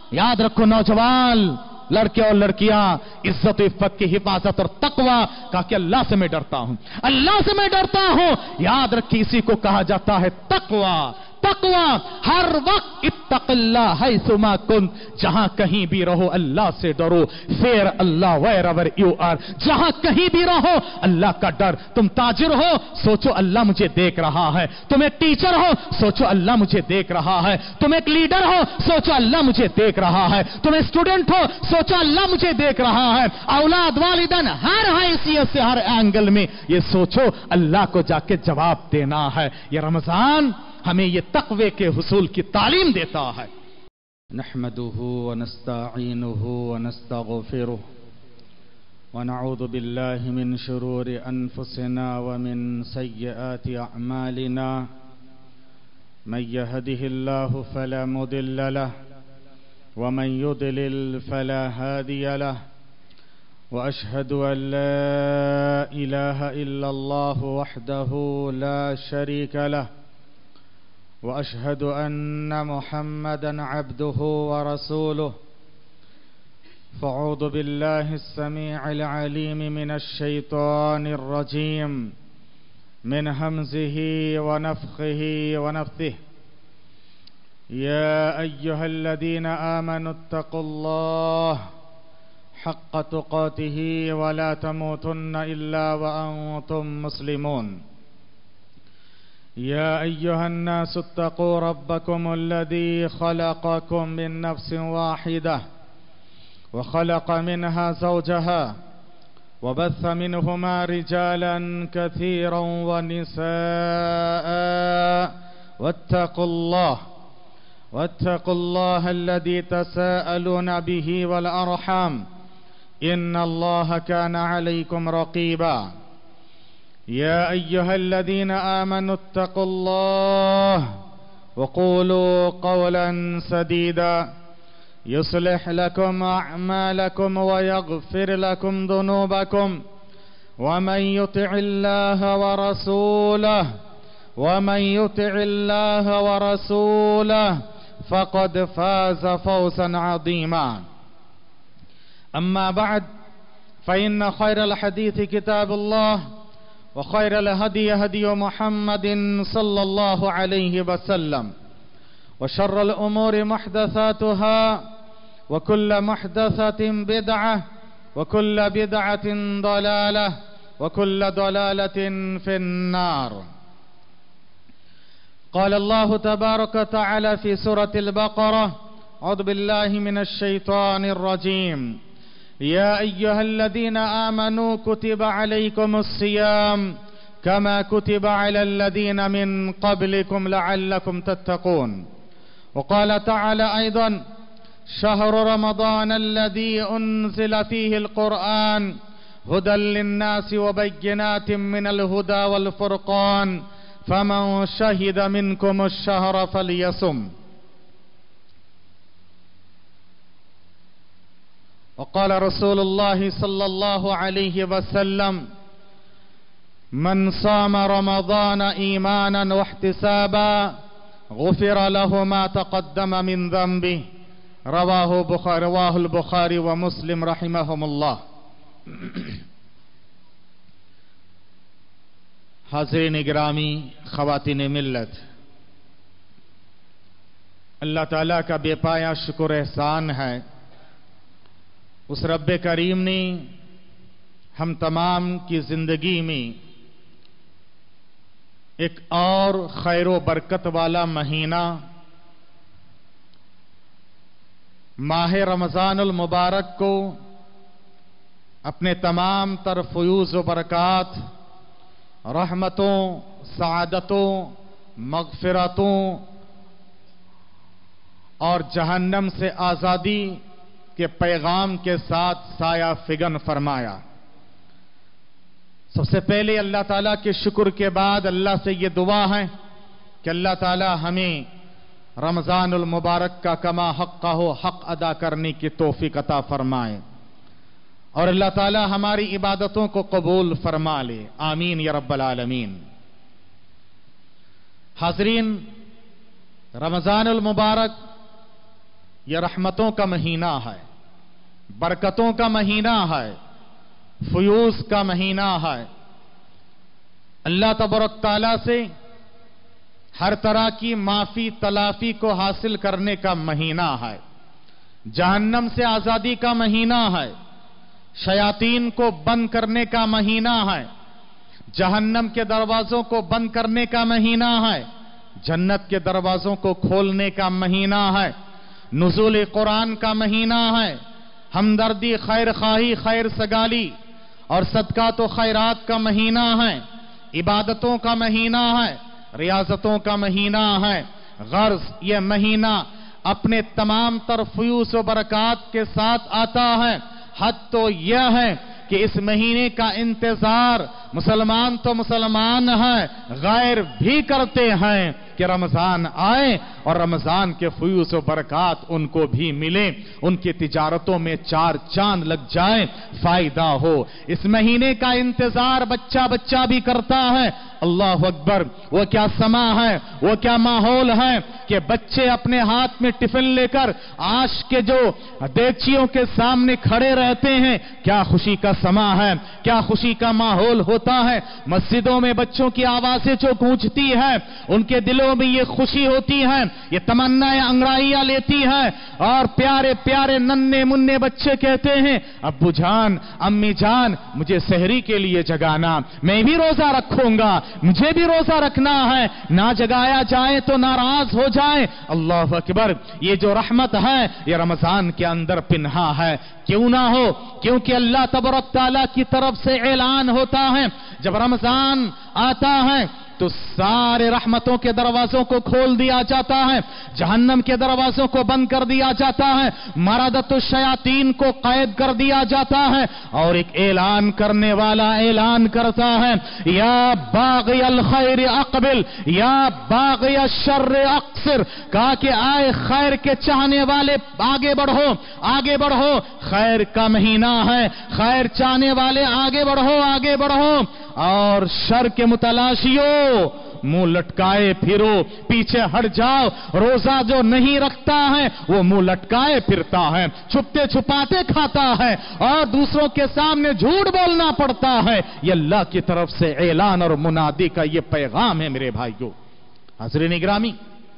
یاد رکھو نوجوان لڑکے اور لڑکیاں، عزت و عفت کی حفاظت اور تقوی کہا کہ اللہ سے میں ڈرتا ہوں، اللہ سے میں ڈرتا ہوں. یاد رکھیے اسی کو کہا جاتا ہے تقوی. تقوی ہر وقت اتق اللہ حیثما کنت، جہاں کہیں بھی رہو اللہ سے ڈرو. Fear Allah wherever you are, جہاں کہیں بھی رہو اللہ کا ڈر. تم تاجر ہو سوچو اللہ مجھے دیکھ رہا ہے، تم ایک ٹیچر ہو سوچو اللہ مجھے دیکھ رہا ہے، تم ایک لیڈر ہو سوچو اللہ مجھے دیکھ رہا ہے، تم اسٹوڈنٹ ہو سوچو اللہ مجھے دیکھ رہا ہے. اولاد والدین ہر حیثیت سے ہر اینگل میں یہ سوچو اللہ کو جا کے جواب دینا ہے. یہ رمضان ہمیں یہ تقوی کے حصول کی تعلیم دیتا ہے. نحمده ونستعینه ونستغفره ونعوذ بالله من شرور انفسنا ومن سیئات اعمالنا. من يهده الله فلا مضل له ومن يضلل فلا هادي له. واشهد ان لا اله الا الله وحده لا شريك له. واشهد ان محمدا عبده ورسوله. فاعوذ بالله السميع العليم من الشيطان الرجيم من همزه ونفخه ونفثه. يا ايها الذين امنوا اتقوا الله حق تقاته ولا تموتن الا وانتم مسلمون. يا أيها الناس اتقوا ربكم الذي خلقكم من نفس واحدة وخلق منها زوجها وبث منهما رجالا كثيرا ونساء. واتقوا الله الذي تساءلون به والأرحام إن الله كان عليكم رقيبا. يا أيها الذين آمنوا اتقوا الله وقولوا قولا سديدا يصلح لكم أعمالكم ويغفر لكم ذنوبكم ومن يطع الله ورسوله فقد فاز فوزا عظيما. أما بعد فإن خير الحديث كتاب الله وخير الهدي هدي محمد صلى الله عليه وسلم وشر الأمور محدثاتها وكل محدثة بدعة وكل بدعة ضلالة وكل ضلالة في النار. قال الله تبارك وتعالى في سورة البقرة أعوذ بالله من الشيطان الرجيم. يا أيها الذين آمنوا كتب عليكم الصيام كما كتب على الذين من قبلكم لعلكم تتقون. وقال تعالى أيضا شهر رمضان الذي أنزل فيه القرآن هدى للناس وبينات من الهدى والفرقان فمن شهد منكم الشهر فليصم. وقال رسول الله صلى الله عليه وسلم من صام رمضان إيمانا واحتسابا غفر له ما تقدم من ذنبه. رواه البخاري ومسلم رحمهم الله. حاضرین گرامی، خواتین ملت، اللہ تعالیٰ کا بے پایا شکر احسان ہے. اس رب کریم نے ہم تمام کی زندگی میں ایک اور خیر و برکت والا مہینہ ماہ رمضان المبارک کو اپنے تمام تر فیوز و برکات، رحمتوں، سعادتوں، مغفرتوں اور جہنم سے آزادی کے پیغام کے ساتھ سایہ فگن فرمایا. سب سے پہلے اللہ تعالیٰ کے شکر کے بعد اللہ سے یہ دعا ہے کہ اللہ تعالیٰ ہمیں رمضان المبارک کا کما حقہ حق ادا کرنے کی توفیق عطا فرمائے اور اللہ تعالیٰ ہماری عبادتوں کو قبول فرما لے. آمین یا رب العالمین. حاضرین، رمضان المبارک یہ رحمتوں کا مہینہ ہے، برکتوں کا مہینہ ہے، فیوز کا مہینہ ہے۔ اللہ تبارک تعالیٰ سے ہر طرح کی معافی تلافی کو حاصل کرنے کا مہینہ ہے، جہنم سے آزادی کا مہینہ ہے، شیاطین کو بند کرنے کا مہینہ ہے، جہنم کے دروازوں کو بند کرنے کا مہینہ ہے، جنت کے دروازوں کو کھولنے کا مہینہ ہے، نزول قرآن کا مہینہ ہے، ہمدردی، خیر خواہی، خیر سگالی اور صدقات و خیرات کا مہینہ ہے، عبادتوں کا مہینہ ہے، ریاضتوں کا مہینہ ہے۔ غرض یہ مہینہ اپنے تمام تر فیوز و برکات کے ساتھ آتا ہے۔ حد تو یہ ہے کہ اس مہینے کا انتظار مسلمان تو مسلمان ہیں، غیر بھی کرتے ہیں کہ رمضان آئے اور رمضان کے فیوز و برکات ان کو بھی ملیں، ان کی تجارتوں میں چار چاند لگ جائیں، فائدہ ہو۔ اس مہینے کا انتظار بچہ بچہ بھی کرتا ہے۔ اللہ اکبر، وہ کیا سما ہے، وہ کیا ماحول ہے کہ بچے اپنے ہاتھ میں ٹفن لے کر آش کے جو دیگچیوں کے سامنے کھڑے رہتے ہیں، کیا خوشی کا سما ہے، کیا خوشی کا ماحول ہوتا ہے۔ مسجدوں میں بچوں کی آوازیں جو گونجتی ہے، ان کے دلوں میں یہ خوشی ہوتی ہے، یہ تمنائیں انگڑائیاں لیتی ہیں، اور پیارے پیارے ننھے منھے بچے کہتے ہیں، ابو جان، امی جان، مجھے سحری کے لیے جگانا، میں بھی روزہ رکھوں گا، مجھے بھی روزہ رکھنا ہے، نہ جگایا جائے تو ناراض ہو جائے۔ اللہ اکبر، یہ جو رحمت ہے یہ رمضان کے اندر پنہا ہے۔ کیوں نہ ہو؟ کیونکہ اللہ تبارک تعالیٰ کی طرف سے اعلان ہوتا ہے، جب رمضان آتا ہے تو سارے رحمتوں کے دروازوں کو کھول دیا جاتا ہے، جہنم کے دروازوں کو بند کر دیا جاتا ہے، مردۃ الشیاطین کو قید کر دیا جاتا ہے، اور ایک اعلان کرنے والا اعلان کرتا ہے، یا باغی الخیر اقبل یا باغی الشر اقصر، کہا کہ آئے خیر کے چاہنے والے آگے بڑھو، آگے بڑھو، خیر کا مہینہ ہے، خیر چاہنے والے آگے بڑھو، آگے بڑھو، اور شر کے متلاشیوں منہ لٹکائے پھرو، پیچھے ہٹ جاؤ۔ روزہ جو نہیں رکھتا ہے وہ منہ لٹکائے پھرتا ہے، چھپتے چھپاتے کھاتا ہے، اور دوسروں کے سامنے جھوٹ بولنا پڑتا ہے۔ یہ اللہ کی طرف سے اعلان اور منادی کا یہ پیغام ہے میرے بھائیوں۔ حاضرین گرامی،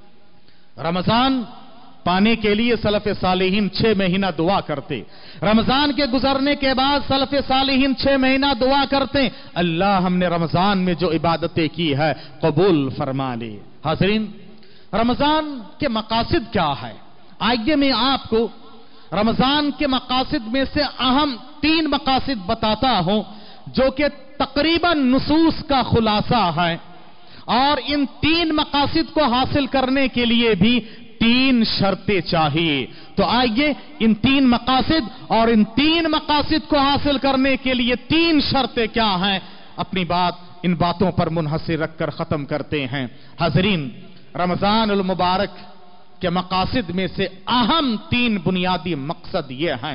رمضان پانے کے لیے سلف صالحین 6 مہینہ دعا کرتے، رمضان کے گزرنے کے بعد سلف صالحین 6 مہینہ دعا کرتے، اللہ ہم نے رمضان میں جو عبادتیں کی ہے قبول فرما لے۔ حاضرین، رمضان کے مقاصد کیا ہے؟ آئیے میں آپ کو رمضان کے مقاصد میں سے اہم 3 مقاصد بتاتا ہوں، جو کہ تقریباً نصوص کا خلاصہ ہے، اور ان 3 مقاصد کو حاصل کرنے کے لیے بھی 3 شرطیں چاہیے۔ تو آئیے ان 3 مقاصد اور ان 3 مقاصد کو حاصل کرنے کے لیے 3 شرطیں کیا ہیں، اپنی بات ان باتوں پر منحصر رکھ کر ختم کرتے ہیں۔ حاضرین، رمضان المبارک کے مقاصد میں سے اہم 3 بنیادی مقصد یہ ہیں۔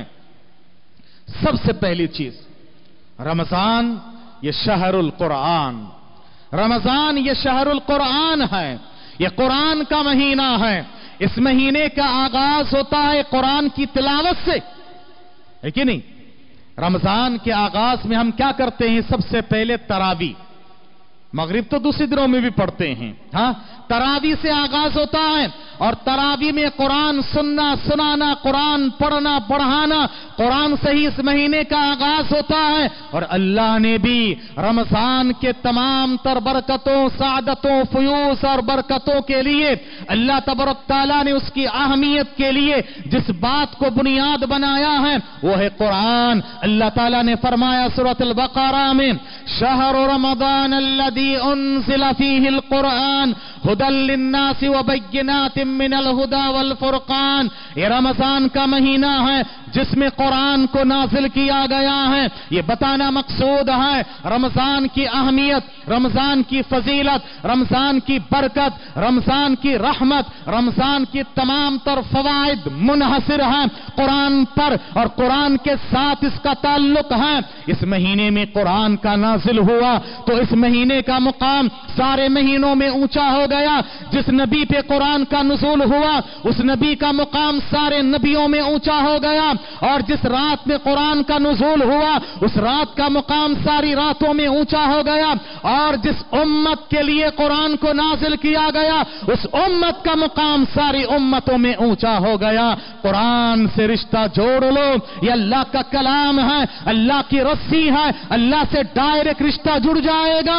سب سے پہلی چیز، رمضان یہ شہر القرآن، رمضان یہ شہر القرآن ہے، یہ قرآن کا مہینہ ہے۔ اس مہینے کا آغاز ہوتا ہے قرآن کی تلاوت سے، ہے کہ نہیں؟ رمضان کے آغاز میں ہم کیا کرتے ہیں؟ سب سے پہلے تراویح، مغرب تو دوسرے دنوں میں بھی پڑھتے ہیں، ہاں، تراویح سے آغاز ہوتا ہے، اور تراویح میں قرآن سننا سنانا، قرآن پڑھنا پڑھانا، قرآن سے ہی اس مہینے کا آغاز ہوتا ہے۔ اور اللہ نے بھی رمضان کے تمام تر برکتوں، سعادتوں، فیوز اور برکتوں کے لیے، اللہ تبارک تعالیٰ نے اس کی اہمیت کے لیے جس بات کو بنیاد بنایا ہے وہ ہے قرآن۔ اللہ تعالیٰ نے فرمایا سورۃ البقرہ میں، شہر رمضان الذی انزل فیہ القرآن ھدی للناس وبینات من الہدی والفرقان، یہ رمضان کا مہینہ ہے جس میں قرآن کو نازل کیا گیا ہے۔ یہ بتانا مقصود ہے رمضان کی اہمیت، رمضان کی فضیلت، رمضان کی برکت، رمضان کی رحمت، رمضان کی تمام تر فوائد منحصر ہیں قرآن پر، اور قرآن کے ساتھ اس کا تعلق ہے۔ اس مہینے میں قرآن کا نازل ہوا تو اس مہینے کا مقام سارے مہینوں میں اونچا ہو گیا۔ गया। जिस नबी पे कुरान का नुज़ूल हुआ उस नबी का मुकाम सारे नबियों में ऊंचा हो गया, और जिस रात में कुरान का नुज़ूल हुआ उस रात का मुकाम सारी रातों में ऊंचा हो गया, और जिस उम्मत के लिए कुरान को नाजिल किया गया उस उम्मत का मुकाम सारी उम्मतों में ऊंचा हो गया। कुरान से रिश्ता जोड़ लो, ये अल्लाह का कलाम है, अल्लाह की रस्सी है, अल्लाह से डायरेक्ट रिश्ता जुड़ जाएगा।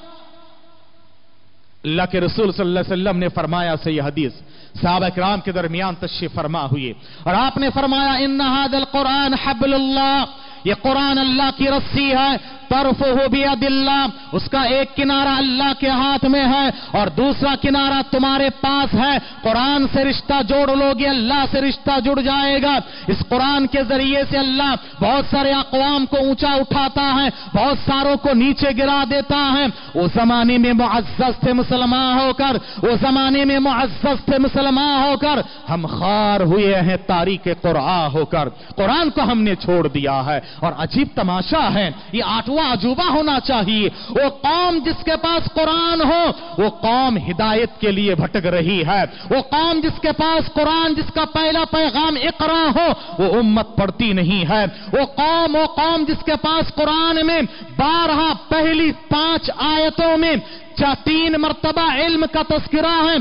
अल्लाह के रसूल सल्लल्लाहु अलैहि वसल्लम ने फरमाया, सही हदीस सहाबा किराम के दरमियान तशरीफ फरमा हुई, और आपने फरमाया इन्ना हादल कुरान हब्लुल्लाह, ये कुरान अल्लाह की रस्सी है, तरफुहु बियदिल्लाह, उसका एक किनारा अल्लाह के हाथ में है और दूसरा किनारा तुम्हारे पास है। कुरान से रिश्ता जोड़ लोगे अल्लाह से रिश्ता जुड़ जाएगा। इस कुरान के जरिए से अल्लाह बहुत सारे अक़वाम को ऊंचा उठाता है, बहुत सारों को नीचे गिरा देता है। वो जमाने में मुअज़्ज़ज़ थे मुसलमान होकर, वो जमाने में मुअज़्ज़ज़ थे मुसलमान होकर, हम खार हुए हैं तारीक कुरान होकर। कुरान को हमने छोड़ दिया है, और अजीब तमाशा है, ये 8वां अजूबा होना चाहिए। वो कौम जिसके पास कुरान हो वो कौम हिदायत के लिए भटक रही है। वो कौम जिसके पास कुरान, जिसका पहला पैगाम इक़रा हो, वो उम्मत पढ़ती नहीं है। वो कौम जिसके पास कुरान में 12 पहली 5 आयतों में 3 मर्तबा इल्म का तस्करा है,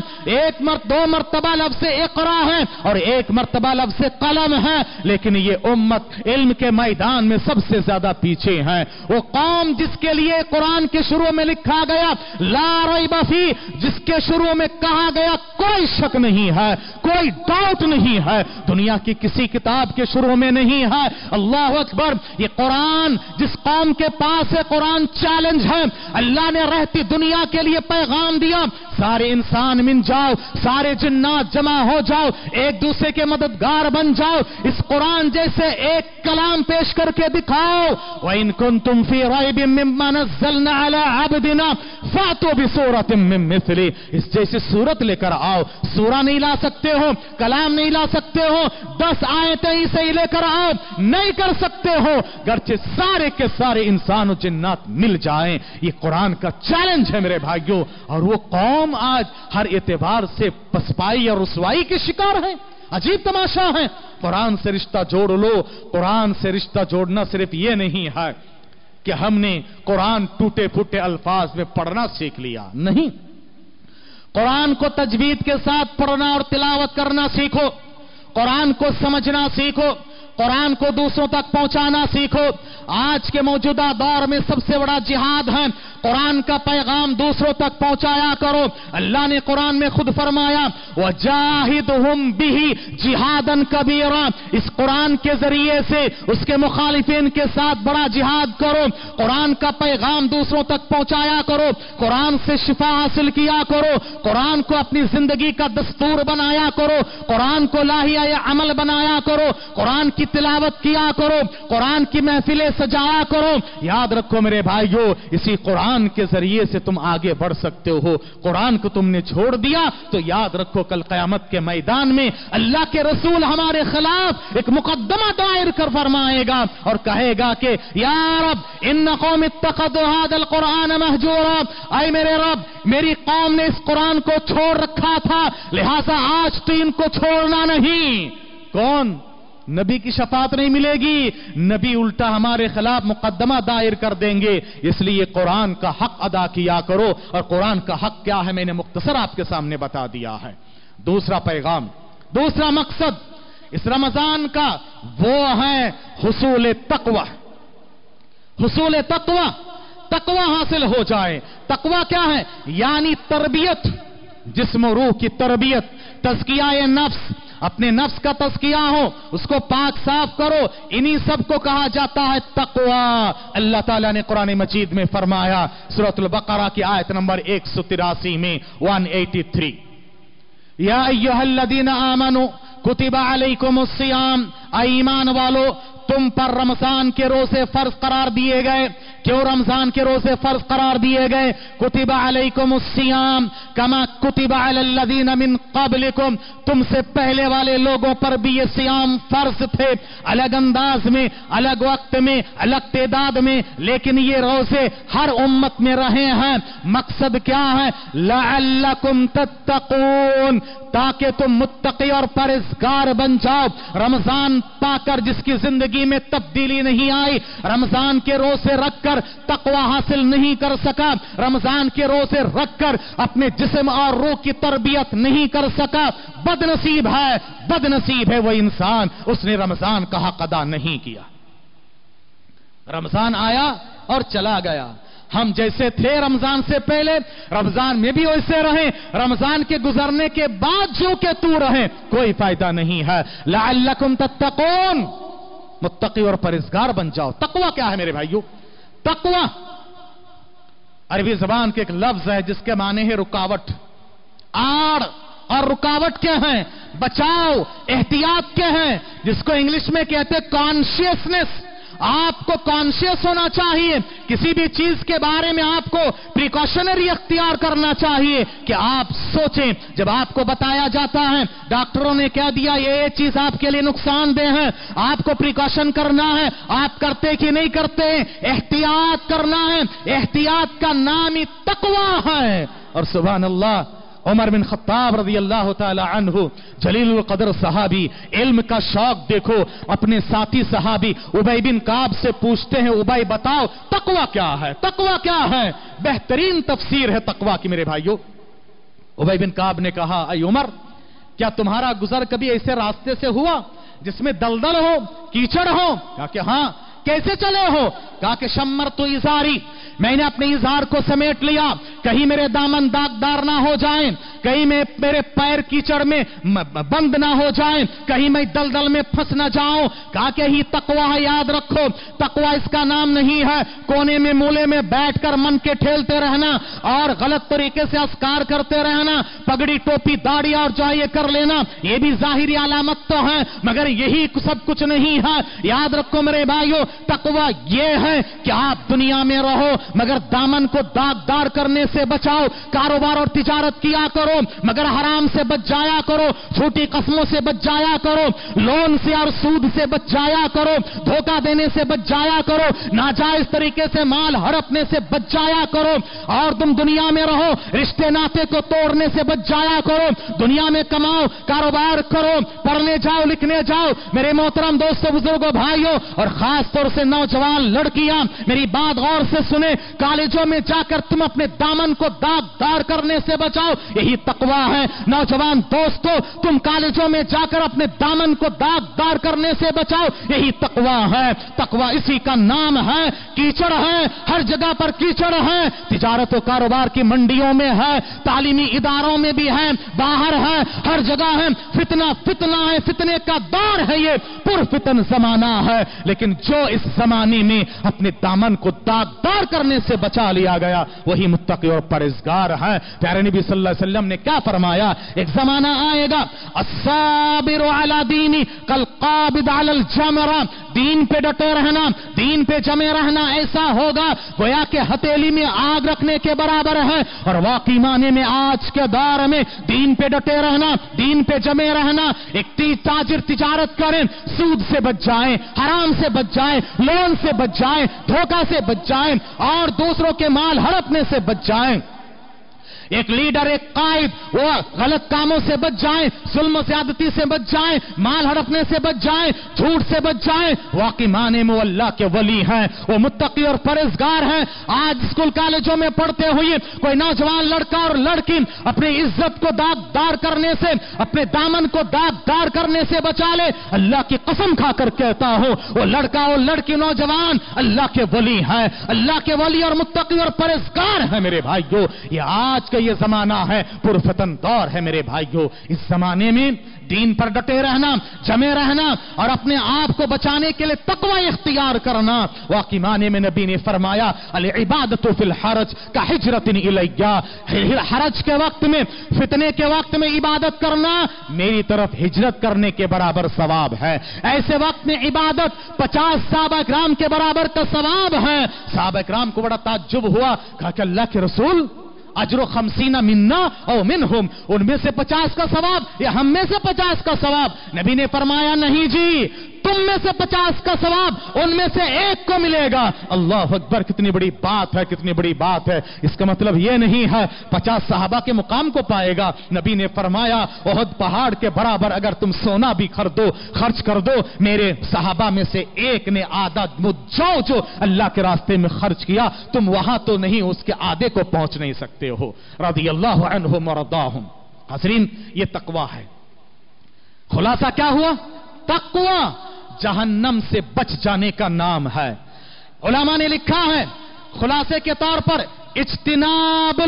2 मर्तबा लफ्ज़ इक़रा है और 1 मर्तबा लफ्ज़ कलम है, लेकिन ये उम्मत इल्म के मैदान में सबसे ज्यादा पीछे है। वो कौम जिसके लिए कुरान के शुरू में लिखा गया ला रैब फी, जिसके शुरू में कहा गया कोई शक नहीं है, कोई डाउट नहीं है, दुनिया की किसी किताब के शुरू में नहीं है। अल्लाह अकबर। ये कुरान जिस कौम के पास है, कुरान चैलेंज है। अल्लाह ने रहती दुनिया के लिए पैगाम दिया, सारे इंसान मिल जाओ, सारे जिन्नात जमा हो जाओ, एक दूसरे के मददगार बन जाओ, इस कुरान जैसे एक कलाम पेश करके दिखाओ। व इन कुंतुम फी रैबिम मिम्मा नज़्ज़लना अला अब्दिना फातू बिसूरतिम मिन मिस्ली, इस जैसी सूरत लेकर आओ। सूरा नहीं ला सकते हो, कलाम नहीं ला सकते हो, 10 आयतें ही सही लेकर आओ, नहीं कर सकते हो, गर्चे सारे के सारे इंसान और जिन्नात मिल जाएं। ये कुरान का चैलेंज है मेरे भाइयों, और वो कौम आज हर एतबार से पसपाई और रुसवाई के शिकार है। अजीब तमाशा है। कुरान से रिश्ता जोड़ लो। कुरान से रिश्ता जोड़ना सिर्फ ये नहीं है कि हमने कुरान टूटे फूटे अल्फाज में पढ़ना सीख लिया, नहीं, कुरान को तजवीद के साथ पढ़ना और तिलावत करना सीखो, कुरान को समझना सीखो, कुरान को दूसरों तक पहुंचाना सीखो। आज के मौजूदा दौर में सबसे बड़ा जिहाद है, कुरान का पैगाम दूसरों तक पहुंचाया करो। अल्लाह ने कुरान में खुद फरमाया वजाहिदहुम बिही जिहादन कबीरा, इस कुरान के जरिए से उसके मुखालिफिन के साथ बड़ा जिहाद करो। कुरान का पैगाम दूसरों तक पहुंचाया करो, कुरान से शिफा हासिल किया करो, कुरान को अपनी जिंदगी का दस्तूर बनाया करो, कुरान को लाहिया अमल बनाया करो, कुरान की तिलावत किया करो, कुरान की महफिलें सजाया करो। याद रखो मेरे भाइयों, इसी कुरान के जरिए से तुम आगे बढ़ सकते हो। कुरान को तुमने छोड़ दिया तो याद रखो कल क़यामत के मैदान में अल्लाह के रसूल हमारे खिलाफ एक मुकदमा दायर कर फरमाएगा और कहेगा कि या रब इन्न कौम इत्तखज़ू हाज़ल कुरान महजूरा, ऐ मेरे रब मेरी कौम ने इस कुरान को छोड़ रखा था, लिहाजा आज तो इनको छोड़ना नहीं। कौन? नबी की शफाअत नहीं मिलेगी, नबी उल्टा हमारे खिलाफ मुकदमा दायर कर देंगे। इसलिए कुरान का हक अदा किया करो, और कुरान का हक क्या है मैंने मुख्तसर आपके सामने बता दिया है। दूसरा पैगाम, दूसरा मकसद इस रमजान का वो है हुसूल तक़वा। हुसूल तक़वा, तक़वा हासिल हो जाए। तक़वा क्या है? यानी तरबियत, जिस्म रूह की तरबियत, तज़किया नफ्स, अपने नफ्स का तज़किया हो, उसको पाक साफ करो। इन्हीं सब को कहा जाता है तक़वा। अल्लाह ताला ने कुरान मजीद में फरमाया सूरह बकरा की आयत नंबर 183 में 183, या अय्युहल्लज़ीना आमनू कुतिबा अलैकुमुस्सियाम, ईमान वालो तुम पर रमजान के रोजे फर्ज करार दिए गए। क्यों रमजान के रोजे फर्ज करार दिए गए? कुतिबा अलैकुमुस सियाम कमा कुतिबा अलल लदीना मिन क़ब्लिकुम, तुमसे पहले वाले लोगों पर भी ये सियाम फर्ज थे, अलग अंदाज में, अलग वक्त में, अलग तादाद में, लेकिन ये रोजे हर उम्मत में रहे हैं। मकसद क्या है? लअल्लकुम तत्तकून, ताकि तुम मुत्तकी और परहेजगार बन जाओ। रमजान पाकर जिसकी जिंदगी में तब्दीली नहीं आई, रमजान के रोजे रखकर तकवा हासिल नहीं कर सका, रमजान के रोजे रखकर अपने जिस्म और रूह की तरबियत नहीं कर सका, बदनसीब है वो इंसान, उसने रमजान का हक अदा नहीं किया। रमजान आया और चला गया। हम जैसे थे रमजान से पहले, रमजान में भी वैसे रहे, रमजान के गुजरने के बाद जो के तू रहे, कोई फायदा नहीं है। लअल्लकुम तत्तकून, मुत्तकी और परहेजगार बन जाओ। तकवा क्या है मेरे भाइयों? तकवा अरबी जबान के एक लफ्ज है जिसके माने है रुकावट, आड़। और रुकावट क्या है? बचाव, एहतियात क्या है, जिसको इंग्लिश में कहते हैं कॉन्शियसनेस। आपको कॉन्शियस होना चाहिए, किसी भी चीज के बारे में आपको प्रिकॉशनरी अख्तियार करना चाहिए कि आप सोचें। जब आपको बताया जाता है डॉक्टरों ने क्या दिया, ये चीज आपके लिए नुकसानदेह है, आपको प्रिकॉशन करना है, आप करते कि नहीं करते? एहतियात करना है। एहतियात का नाम ही तकवा है। और सुभान अल्लाह, उमर बिन खत्ताब रज़ी अल्लाह ताला अन्हु, जलीलुल कदर सहाबी, इल्म का शौक देखो, अपने साथी सहाबी उबई बिन काब से पूछते हैं, उबई बताओ तकवा क्या है? तकवा क्या है? बेहतरीन तफसीर है तकवा की मेरे भाइयों। उबई बिन काब ने कहा, ऐ उमर, क्या तुम्हारा गुजर कभी ऐसे रास्ते से हुआ जिसमें दलदल हो, कीचड़ हो? कहा कि हां। कैसे चले हो? कहा कि शम्मर तो इजारी, मैंने अपने इजार को समेट लिया, कहीं मेरे दामन दागदार ना हो जाएं, कहीं मेरे पैर कीचड़ में बंद ना हो जाएं, कहीं मैं दलदल में फंस ना जाऊं। कहा कि ही तकवा है, याद रखो। तकवा इसका नाम नहीं है कोने में मूले में बैठकर मन के ठेलते रहना और गलत तरीके से अस्कार करते रहना, पगड़ी टोपी दाढ़ी और जो ये कर लेना, ये भी जाहिरी अलामत तो है, मगर यही सब कुछ नहीं है। याद रखो मेरे भाइयों, तकवा ये है कि आप दुनिया में रहो मगर दामन को दागदार करने से बचाओ, कारोबार और तिजारत किया करो मगर हराम से बच जाया करो, झूठी कसमों से बच जाया करो, लोन से और सूद से बच जाया करो, धोखा देने से बच जाया करो, नाजायज तरीके से माल हड़पने से बच जाया करो। और तुम दुनिया में रहो, रिश्ते नाते को तोड़ने से बच जाया करो, दुनिया में कमाओ, कारोबार करो, पढ़ने जाओ, लिखने जाओ। मेरे मोहतरम दोस्तों, बुजुर्गों, भाइयों और खास तौर से नौजवान लड़कियां, मेरी बात गौर से सुने, कॉलेजों में जाकर तुम अपने दामन को दागदार करने से बचाओ, यही तकवा है। नौजवान दोस्तों, तुम कॉलेजों में जाकर अपने दामन को दागदार करने से बचाओ, यही तकवा है। तकवा इसी का नाम है। कीचड़ है, हर जगह पर कीचड़ है, तिजारत और कारोबार की मंडियों में है, तालीमी इदारों में भी है, बाहर है, हर जगह है। फितना फितना है, फितने का दौर है, ये पुरफितन जमाना है। लेकिन जो इस जमाने में अपने दामन को दागदार करने से बचा लिया गया, वही मुत्तकी और परहेजगार है। प्यारे नबी सल्लल्लाहु अलैहि वसल्लम ने क्या फरमाया? एक जमाना आएगा, अस्साबिरु अला दीनी कल काबिद अलल जमरा, दीन पे डटे रहना, दीन पे जमे रहना ऐसा होगा गोया के हथेली में आग रखने के बराबर है। और वाकई माने में आज के दौर में दीन पे डटे रहना, दीन पे जमे रहना, एक ताजिर तिजारत करें, सूद से बच जाएं, हराम से बच जाएं, लोन से बच जाएं, धोखा से बच जाएं और दूसरों के माल हड़पने से बच जाएं। एक लीडर, एक कायद, वो गलत कामों से बच जाए, जुल्म ज्यादती से बच जाए, माल हड़पने से बच जाए, झूठ से बच जाए, वाकई माने में अल्लाह के वली हैं, वो मुत्तकी और परहेजगार हैं। आज स्कूल कॉलेजों में पढ़ते हुए कोई नौजवान लड़का और लड़की अपनी इज्जत को दागदार करने से, अपने दामन को दागदार करने से बचा ले, अल्लाह की कसम खाकर कहता हूं, वो लड़का और लड़की, नौजवान अल्लाह के वली है, अल्लाह के वली और मुत्तकी और परहेजगार है मेरे भाइयों। ये आज ये जमाना है, पुरफतन दौर है मेरे भाइयों। इस जमाने में دین پر ڈٹے رہنا، جمے رہنا اور اپنے آپ کو بچانے کے لیے تقوی اختیار کرنا۔ واقعی معنی میں نبی نے فرمایا العبادت فی الحرج کہجرۃ الیہ، حرج کے وقت میں، فتنے کے وقت میں عبادت کرنا میری طرف ہجرت کرنے کے برابر ثواب ہے۔ ایسے وقت میں عبادت 50 صحابہ کرام کے برابر کا ثواب ہے۔ صحابہ کرام کو بڑا تعجب ہوا، کہا کہ اللہ کے رسول اجر 50 منا او منہم، ان میں سے 50 کا ثواب یا ہم میں سے 50 کا ثواب؟ نبی نے فرمایا نہیں جی، تم میں سے 50 کا ثواب ان میں سے ایک کو ملے گا۔ اللہ اکبر، کتنی بڑی بات ہے، کتنی بڑی بات ہے۔ اس کا مطلب یہ نہیں ہے 50 صحابہ کے مقام کو پائے گا۔ نبی نے فرمایا احد پہاڑ کے برابر اگر تم سونا بھی خرچ کر دو، میرے صحابہ میں سے ایک نے آدھا جو اللہ کے راستے میں خرچ کیا، تم وہاں تو نہیں، اس کے آدھے کو پہنچ نہیں سکتے ہو۔ رضی اللہ عنہم ورضاہم۔ حضرین، یہ تقوی ہے۔ خلاصہ کیا ہوا؟ تقوی جہنم سے بچ جانے کا نام ہے۔ علماء نے لکھا ہے خلاصے کے طور پر اجتناب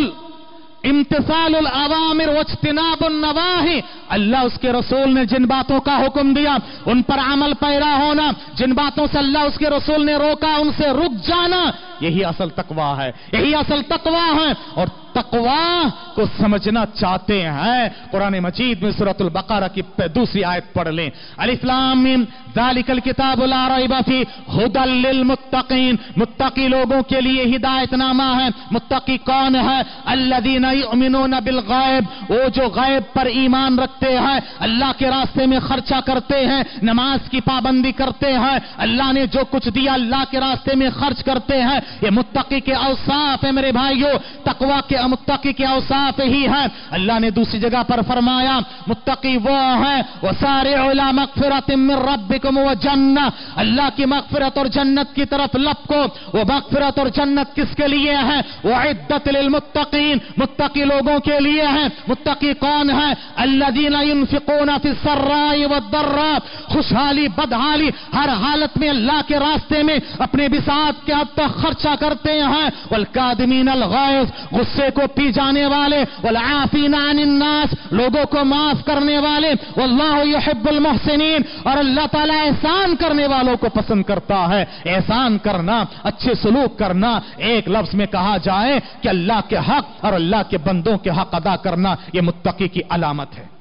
امتثال الاوامر واجتناب النواہی، اللہ اس کے رسول نے جن باتوں کا حکم دیا ان پر عمل پیرا ہونا، جن باتوں سے اللہ اس کے رسول نے روکا ان سے رک جانا، یہی اصل تقوی ہے، یہی اصل تقوی ہے۔ اور تقوی کو سمجھنا چاہتے ہیں قرآن مجید میں سورۃ البقرہ کی دوسری آیت پڑھ لیں، الف لام میم ذالک الکتاب لا ریب فیہ ھدی للمتقین، متقی لوگوں کے لیے ہدایت نامہ ہے۔ متقی کون ہے؟ الذین یؤمنون بالغیب، وہ جو غیب پر ایمان رکھتے ہیں، اللہ کے راستے میں خرچہ کرتے ہیں، نماز کی پابندی کرتے ہیں، اللہ نے جو کچھ دیا اللہ کے راستے میں خرچ کرتے ہیں، یہ متقی کے اوصاف ہیں میرے بھائیوں۔ تقوی کے متقی کے اوصاف ہی ہیں۔ اللہ نے دوسری جگہ پر فرمایا متقی وہ ہیں وسارعوا الی مغفرۃ من ربکم وجنہ، اللہ کی مغفرت اور جنت کی طرف لپکو۔ وہ مغفرت اور جنت کس کے لیے ہے؟ وعدت للمتقین، متقی لوگوں کے لیے ہے۔ متقی کون ہے؟ الذین ينفقون فی السراء والضراء، خوشحالی بدحالی ہر حالت میں اللہ کے راستے میں اپنے بساط کے حد تک خرچہ کرتے ہیں۔ والکاظمین الغیظ، غصے کو پی جانے والے، والعافین عن الناس، لوگوں کو معاف کرنے والے، واللہ یحب المحسنین، اور اللہ تعالیٰ احسان کرنے والوں کو پسند کرتا ہے۔ احسان کرنا، اچھے سلوک کرنا، ایک لفظ میں کہا جائے کہ اللہ کے حق اور اللہ کے بندوں کے حق ادا کرنا، یہ متقی کی علامت ہے۔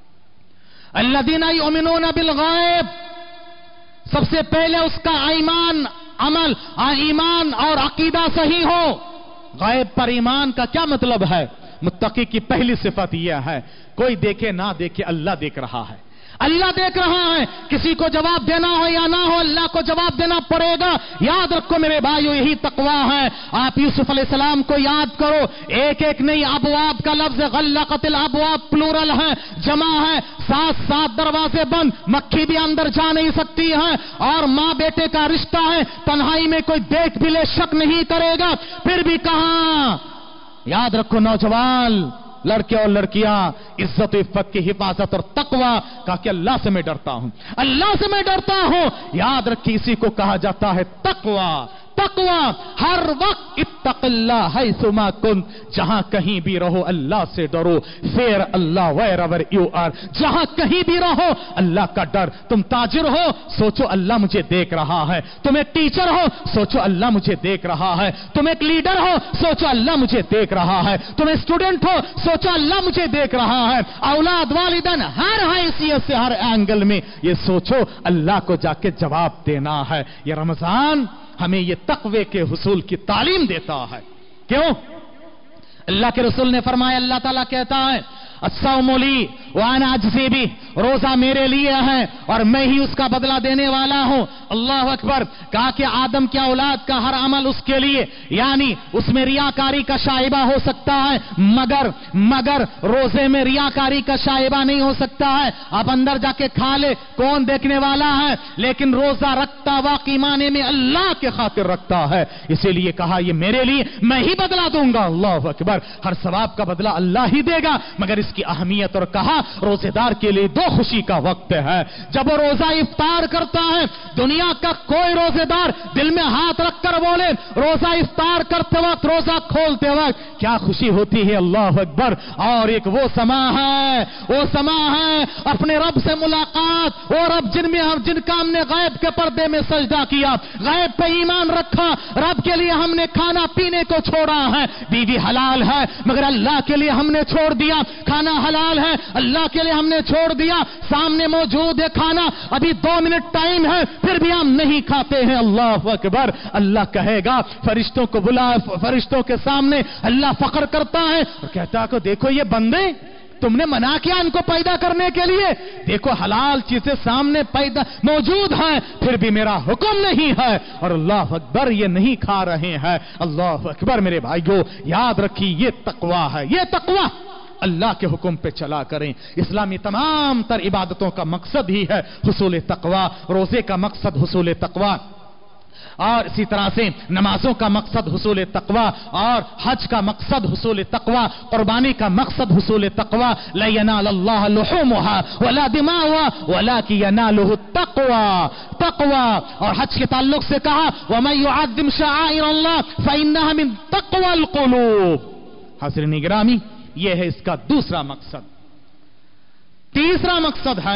الذین یؤمنون بالغیب، سب سے پہلے اس کا ایمان، عمل، ایمان اور عقیدہ صحیح ہو۔ غیب پر ایمان کا کیا مطلب ہے؟ متقی کی پہلی صفت یہ ہے کوئی دیکھے نہ دیکھے اللہ دیکھ رہا ہے، اللہ دیکھ رہا ہے۔ کسی کو جواب دینا ہو یا نہ ہو اللہ کو جواب دینا پڑے گا۔ یاد رکھو میرے بھائیو، یہی تقوی ہے۔ آپ یوسف علیہ السلام کو یاد کرو، ایک ایک نہیں، ابواب کا لفظ غلقت الابواب پلورل ہے، جمع ہے، 7 دروازے بند، مکھی بھی اندر جا نہیں سکتی ہے، اور ماں بیٹے کا رشتہ ہے، تنہائی میں کوئی دیکھ بھی لے شک نہیں کرے گا۔ پھر بھی کہاں، یاد رکھو نوجوان لڑکے اور لڑکیاں، عزت و عفت کی حفاظت اور تقوی کا کہ اللہ سے میں ڈرتا ہوں، اللہ سے میں ڈرتا ہوں۔ یاد رکھیے اسی کو کہا جاتا ہے تقوی۔ تقوی ہر وقت اتق اللہ حیثما کنت، جہاں کہیں بھی رہو اللہ سے ڈرو۔ Fear Allah wherever you are, جہاں کہیں بھی رہو اللہ کا ڈر۔ تم تاجر ہو سوچو اللہ مجھے دیکھ رہا ہے، تم ایک ٹیچر ہو سوچو اللہ مجھے دیکھ رہا ہے، تم ایک لیڈر ہو سوچو اللہ مجھے دیکھ رہا ہے، تم اسٹوڈنٹ ہو سوچو اللہ مجھے دیکھ رہا ہے۔ اولاد، والدین، ہر حیثیت سے ہر اینگل میں یہ سوچو اللہ کو جا کے جواب دینا ہے۔ یہ رمضان ہمیں یہ تقوی کے حصول کی تعلیم دیتا ہے۔ کیوں؟ اللہ کے رسول نے فرمایا، اللہ تعالیٰ کہتا ہے الصوم لی وانا اجزی بہ، روزہ میرے لیے ہے اور میں ہی اس کا بدلہ دینے والا ہوں۔ اللہ اکبر۔ کہا کہ آدم کی اولاد کا ہر عمل اس کے لیے، یعنی اس میں ریاکاری کا شائبہ ہو سکتا ہے، مگر روزے میں ریاکاری کا شائبہ نہیں ہو سکتا ہے۔ آپ اندر جا کے کھا لے، کون دیکھنے والا ہے؟ لیکن روزہ رکھتا واقعی معنی میں اللہ کے خاطر رکھتا ہے، اسی لیے کہا یہ میرے لیے، میں ہی بدلہ دوں گا۔ اللہ اکبر۔ ہر ثواب کا بدلہ اللہ ہی دے گا، مگر اس کی اہمیت اور کہا रोजेदार के लिए दो खुशी का वक्त है। जब वो रोजा इफ्तार करता है, दुनिया का कोई रोजेदार दिल में हाथ रखकर बोले रोजा इफ्तार करते वक्त, रोजा खोलते वक्त क्या खुशी होती है, अल्लाह अकबर। और एक वो समा है अपने रब से मुलाकात, वो रब जिनका हमने गैब के पर्दे में सजदा किया, गैब पे ईमान रखा, रब के लिए हमने खाना पीने को छोड़ा है, बीवी हलाल है मगर अल्लाह के लिए हमने छोड़ दिया, खाना हलाल है अल्लाह के लिए हमने छोड़ दिया, सामने मौजूद है खाना, अभी 2 मिनट टाइम है फिर भी हम नहीं खाते हैं, अल्लाह अकबर। अल्लाह कहेगा फरिश्तों को बुला, फरिश्तों के सामने अल्लाह फख्र करता है और कहता है देखो ये बंदे, तुमने मना किया इनको पैदा करने के लिए, देखो हलाल चीजें सामने पैदा मौजूद है फिर भी मेरा हुक्म नहीं है और अल्लाह अकबर ये नहीं खा रहे हैं, अल्लाह अकबर। मेरे भाइयों याद रखिए ये तकवा है, ये तकवा अल्लाह के हुक्म पे चला करें। इस्लामी तमाम तर इबादतों का मकसद ही है हुसूल तकवा, रोजे का मकसद हुसूल तकवा, और इसी तरह से नमाजों का मकसद हुसूल तकवा, और हज का मकसद हुसूल तकवा, कुर्बानी का मकसद हुसूल तकवा। ला यनालल्लाह लुहूमुहा वला दिमाउहा वलाकिन यनालुहु तकवा, तकवा। और हज के ताल्लुक से कहा वमन युअज़्ज़िम शआइरल्लाह फइन्नहा मिन तक़वल क़ुलूब। हाज़िरीन गिरामी, यह है इसका दूसरा मकसद। तीसरा मकसद है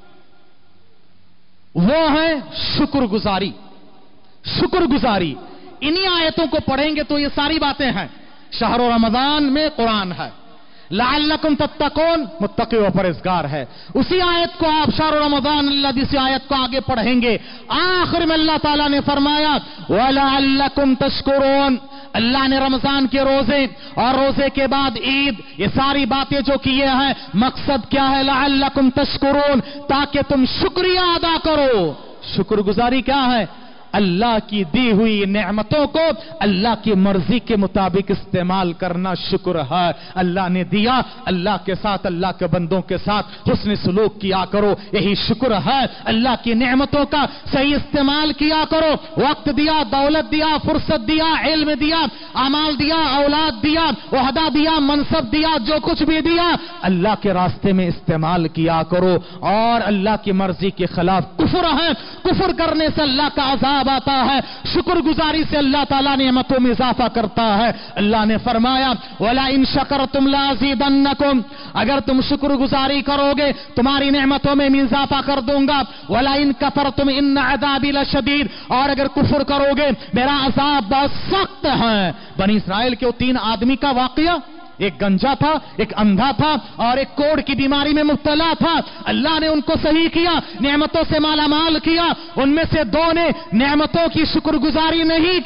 वो है शुक्रगुजारी, शुक्रगुजारी। इन्हीं आयतों को पढ़ेंगे तो ये सारी बातें हैं। शहर रमजान में कुरान है, लअल्लकुम तत्तकून मुत्तकी व परहेजगार है। उसी आयत को आप शहर रमजान जिस आयत को आगे पढ़ेंगे, आखिर में अल्लाह ताला ने फरमाया वलअल्लकुम तशकुरून। अल्लाह ने रमजान के रोजे और रोजे के बाद ईद, ये सारी बातें जो किए हैं, मकसद क्या है? लअल्लकुम तशकुरून, ताकि तुम शुक्रिया अदा करो। शुक्रगुजारी क्या है? अल्लाह की दी हुई नेमतों को अल्लाह की मर्जी के मुताबिक इस्तेमाल करना शुक्र है। अल्लाह ने दिया, अल्लाह के साथ, अल्लाह के बंदों के साथ हुस्न सलूक किया करो, यही शुक्र है। अल्लाह की नेमतों का सही इस्तेमाल किया करो, वक्त दिया, दौलत दिया, फुर्सत दिया, इल्म दिया, अमाल दिया, औलाद दिया, ओहदा दिया, मनसब दिया, जो कुछ भी दिया अल्लाह के रास्ते में इस्तेमाल किया करो। और अल्लाह की मर्जी के खिलाफ कुफर है, कुफर करने से अल्लाह का अज़ाब आता है, शुक्रगुजारी से अल्लाह ताला नेमतों में इजाफा करता है। अल्लाह ने फरमाया वला इन शकरतुम लाज़ीदन्नकुम, अगर तुम शुक्रगुजारी करोगे तुम्हारी नेमतों में इजाफा कर दूंगा। वला इन कफरतुम इन्न अज़ाबी लशदीद, और अगर कुफर करोगे मेरा अज़ाब बहुत सख्त है। बनी इस्राइल के 3 आदमी का वाकया, एक गंजा था, एक अंधा था और एक कोढ़ की बीमारी में मुब्तला था। अल्लाह ने उनको सही किया, नेमतों से मालामाल किया। उनमें से 2 ने नेमतों की शुक्रगुजारी नहीं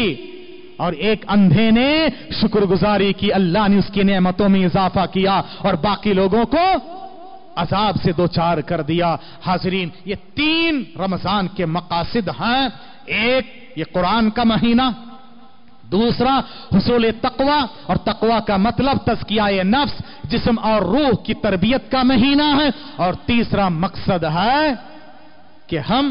की और एक अंधे ने शुक्रगुजारी की। अल्लाह ने उसकी नेमतों में इजाफा किया और बाकी लोगों को अजाब से 2-4 कर दिया। हाज़रीन, ये 3 रमजान के मकासिद हैं। एक, ये कुरान का महीना, दूसरा हुसूल तकवा, और तकवा का मतलब तज़किया नफ्स, जिस्म और रूह की तरबियत का महीना है। और तीसरा मकसद है कि हम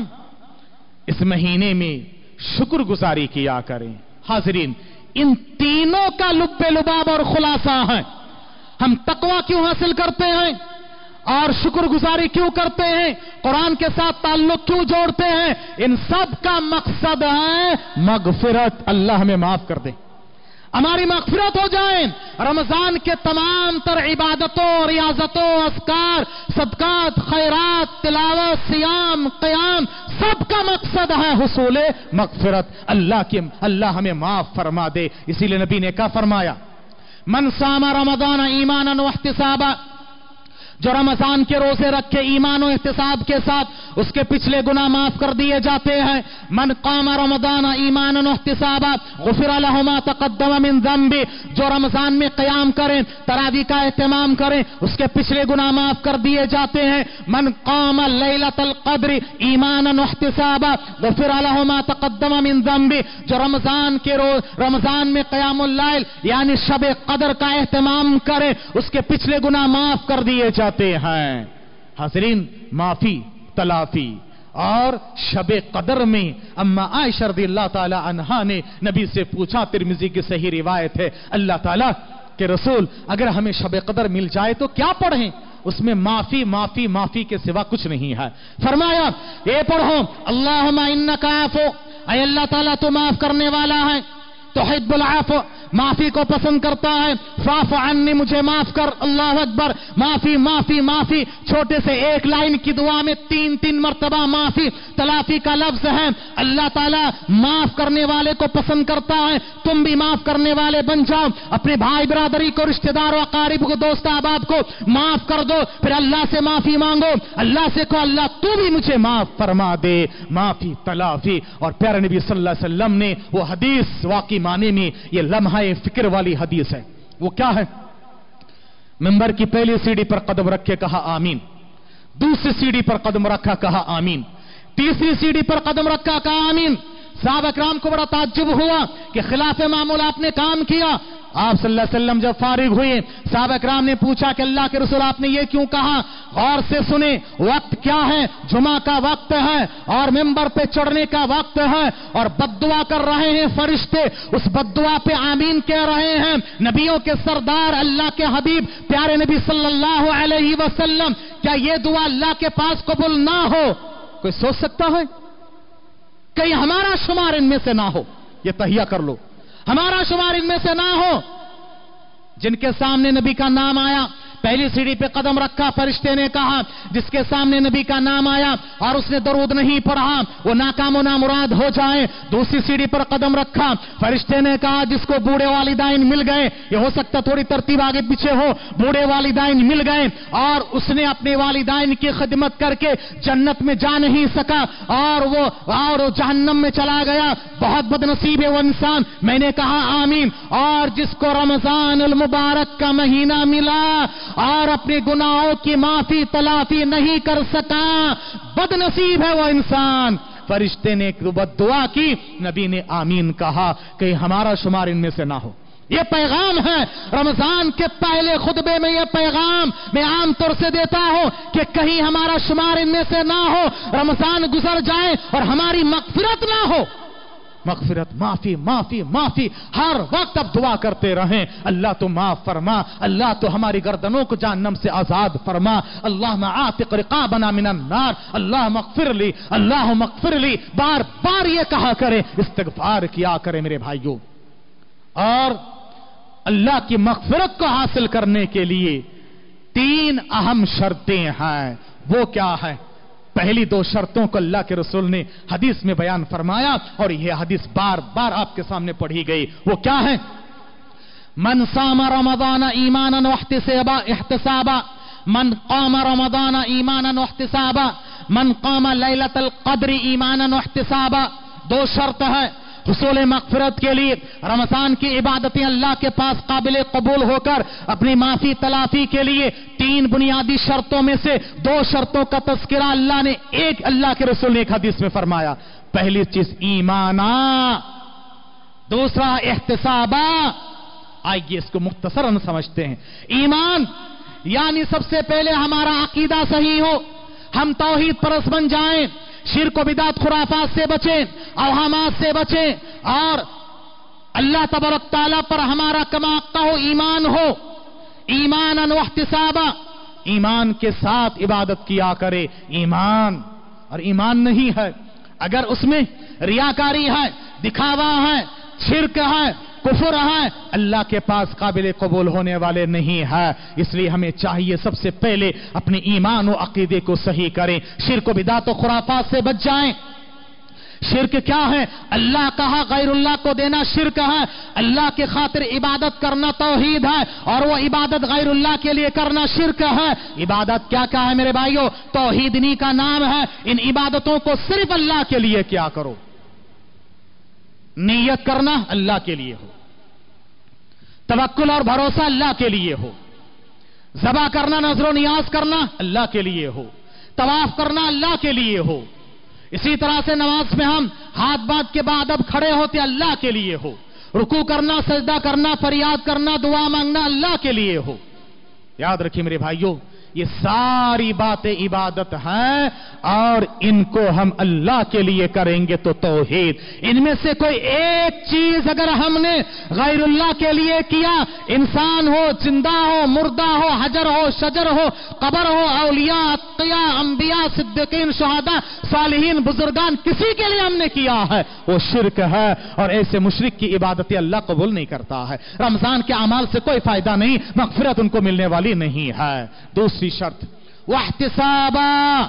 इस महीने में शुक्रगुजारी किया करें। हाज़रीन, इन तीनों का लुब्बे लुबाब और खुलासा है। हम तकवा क्यों हासिल करते हैं और शुक्रगुजारी क्यों करते हैं, कुरान के साथ ताल्लुक क्यों जोड़ते हैं? इन सब का मकसद है मगफिरत, अल्लाह हमें माफ कर दे, हमारी मगफिरत हो जाए। रमजान के तमाम तर इबादतों, रियाजतों, अस्कार, सदकात, खैरात, तिलावत, सियाम, क़याम, सबका मकसद है हुसूल मगफिरत, अल्लाह हमें माफ फरमा दे। इसीलिए नबी ने क्या फरमाया? मन सामा रमजान ईमानन व इहतिसाबा, जो रमजान के रोजे रखे ईमान और इहतिसाब के साथ, उसके पिछले गुनाह माफ कर दिए जाते हैं। मन कामा रमजान ईमानन व इहतिसाबा गुफिरा लहु मा तक़द्दम मिन ज़ंबी, जो रमजान में क़याम करें, तरावी का एहतमाम करें, उसके पिछले गुनाह माफ कर दिए जाते हैं। मन कामा लैलतल क़द्र ईमानन व इहतिसाबा गुफिरा लहु मा तक़द्दम मिन ज़ंबी, जो रमजान के रोज, रमजान में क़यामुल लैल यानी शब क़द्र का एहतमाम करे, उसके पिछले गुनाह माफ कर दिए जाते हैं। हाज़रीन, माफी, तलाफी और शबे कदर में अम्मा आयशा रज़ियल्लाहु ताला अन्हा ने नबी से पूछा, तिरमिज़ी की सही रिवायत है, अल्लाह ताला के रसूल अगर हमें शबे कदर मिल जाए तो क्या पढ़ें? اس میں معافی معافی معافی کے سوا کچھ نہیں ہے. فرمایا یہ پڑھو اللہم انک عفو، اے اللہ تعالیٰ تو معاف کرنے والا ہے، تحب العفو، معافی کو پسند کرتا ہے، فاعف عنی، مجھے معاف کر. اللہ اکبر. معافی معافی معافی، چھوٹے سے ایک لائن کی دعا میں 3 مرتبہ معافی تلافی کا لفظ ہے. اللہ تعالیٰ معاف کرنے والے کو پسند کرتا ہے. تم بھی معاف کرنے والے بن جاؤ، اپنے بھائی برادری کو، رشتہ داروں، اقارب کو، دوست احباب کو معاف کر دو، پھر اللہ سے معافی مانگو. اللہ سے کہو اللہ تو بھی مجھے معاف فرما دے. معافی تلافی. اور پیارے نبی صلی اللہ علیہ وسلم نے وہ حدیث واقعی معنی میں یہ لمحہ فکر والی حدیث ہے. وہ کیا ہے؟ منبر کی پہلی سیڑھی پر قدم رکھے کہا آمین، دوسری سیڑھی پر قدم رکھا کہا آمین، تیسری سیڑھی پر قدم رکھا کہا آمین. صحابہ کرام کو بڑا تعجب ہوا کہ خلاف معمول آپ نے کام کیا. آپ صلی اللہ علیہ وسلم جب فارغ ہوئے، صحابہ کرام نے پوچھا کہ اللہ کے رسول آپ نے یہ کیوں کہا؟ غور سے سنیں، وقت کیا ہے؟ جمعہ کا وقت ہے اور منبر پہ چڑھنے کا وقت ہے اور بد دعا کر رہے ہیں فرشتے. اس بد دعا پہ آمین کہہ رہے ہیں نبیوں کے سردار اللہ کے حبیب پیارے نبی صلی اللہ علیہ وسلم. کیا یہ دعا اللہ کے پاس قبول نہ ہو؟ کوئی سوچ سکتا ہے؟ کہیں ہمارا شمار ان میں سے نہ ہو. یہ تہیہ کر لو، ہمارا شمار ان میں سے نہ ہو. جن کے سامنے نبی کا نام آیا، پہلی سیڑھی پہ قدم رکھا، فرشتے نے کہا جس کے سامنے نبی کا نام آیا اور اس نے درود نہیں پڑھا وہ ناکام و نامراد ہو جائے. دوسری سیڑھی پر قدم رکھا، فرشتے نے کہا جس کو بوڑھے والدین مل گئے، یہ ہو سکتا تھوڑی ترتیب آگے پیچھے ہو، بوڑھے والدین مل گئے اور اس نے اپنے والدین کی خدمت کر کے جنت میں جا نہیں سکا اور وہ جہنم میں چلا گیا، بہت بد نصیب ہے وہ انسان. میں نے کہا آمین. اور جس کو رمضان المبارک کا مہینہ ملا اور اپنے گناہوں کی معافی تلافی نہیں کر سکا، بد نصیب ہے وہ انسان. فرشتے نے ایک بد دعا کی، نبی نے آمین کہا. کہ ہمارا شمار ان میں سے نہ ہو. یہ پیغام ہے رمضان کے پہلے خطبے میں. یہ پیغام میں عام طور سے دیتا ہوں کہ کہیں ہمارا شمار ان میں سے نہ ہو، رمضان گزر جائے اور ہماری مغفرت نہ ہو. مغفرت، معافی معافی معافی، ہر وقت اب دعا کرتے رہیں اللہ تو معاف فرما، اللہ تو ہماری گردنوں کو جہنم سے آزاد فرما. اللہم عاتق رقابنا من النار، اللہم اغفر لی، اللہم اغفر لی. بار بار یہ کہا کرے، استغفار کیا کرے میرے بھائیوں. اور اللہ کی مغفرت کو حاصل کرنے کے لیے 3 اہم شرطیں ہیں. وہ کیا ہے؟ پہلی 2 شرطوں کو اللہ کے رسول نے حدیث میں بیان فرمایا اور یہ حدیث بار بار آپ کے سامنے پڑھی گئی. وہ کیا ہے؟ من صام رمضان ایمانا واحتسابا، من قام رمضان ایمانا واحتسابا، من قام لیلۃ القدر ایمانا واحتسابا. 2 شرط ہے حصول مغفرت کے لیے. رمضان کی عبادتیں اللہ کے پاس قابل قبول ہو کر اپنی معافی تلافی کے لیے 3 بنیادی شرطوں میں سے 2 شرطوں کا تذکرہ اللہ کے رسول نے ایک حدیث میں فرمایا. پہلی چیز ایمانا، دوسرا احتسابا. آئیے اس کو مختصراً سمجھتے ہیں. ایمان یعنی سب سے پہلے ہمارا عقیدہ صحیح ہو، ہم توحید پرست بن جائیں، شرک و بدعت خرافات سے بچیں، اوہامات سے بچیں اور اللہ تبارک تعالیٰ پر ہمارا کما قہو ایمان ہو. ایمانا واحتسابا، ایمان کے ساتھ عبادت کیا کرے. ایمان اور ایمان نہیں ہے اگر اس میں ریاکاری ہے، دکھاوا ہے، شرک ہے، کفر ہے، اللہ کے پاس قابل قبول ہونے والے نہیں ہے. اس لیے ہمیں چاہیے سب سے پہلے اپنے ایمان و عقیدے کو صحیح کریں، شرک و بدعت و خرافات سے بچ جائیں. شرک کیا ہے؟ اللہ کہا غیر اللہ کو دینا شرک ہے. اللہ کی خاطر عبادت کرنا توحید ہے اور وہ عبادت غیر اللہ کے لیے کرنا شرک ہے. عبادت کیا ہے میرے بھائیوں؟ توحید انہی کا نام ہے. ان عبادتوں کو صرف اللہ کے لیے کیا کرو. نیت کرنا اللہ کے لیے ہو، توکل اور بھروسہ اللہ کے لیے ہو، ذبح کرنا، نذر و نیاز کرنا اللہ کے لیے ہو، طواف کرنا اللہ کے لیے ہو. اسی طرح سے نماز میں ہم ہاتھ باندھ کے بعد اب کھڑے ہوتے اللہ کے لیے ہو، رکوع کرنا، سجدہ کرنا، فریاد کرنا، دعا مانگنا اللہ کے لیے ہو. یاد رکھیے میرے بھائیوں، یہ ساری باتیں عبادت ہیں اور ان کو ہم اللہ کے لیے کریں گے تو توحید. ان میں سے کوئی ایک چیز اگر ہم نے غیر اللہ کے لیے کیا، انسان ہو، زندہ ہو، مردہ ہو، حجر ہو، شجر ہو، قبر ہو، اولیاء، اتقیاء، انبیاء، صدیقین، شہداء، صالحین، بزرگان، کسی کے لیے ہم نے کیا ہے وہ شرک ہے، اور ایسے مشرک کی عبادتیں اللہ قبول نہیں کرتا ہے. رمضان کے اعمال سے کوئی فائدہ نہیں، مغفرت ان کو ملنے والی نہیں ہے. دوسری شرط واحتسابا،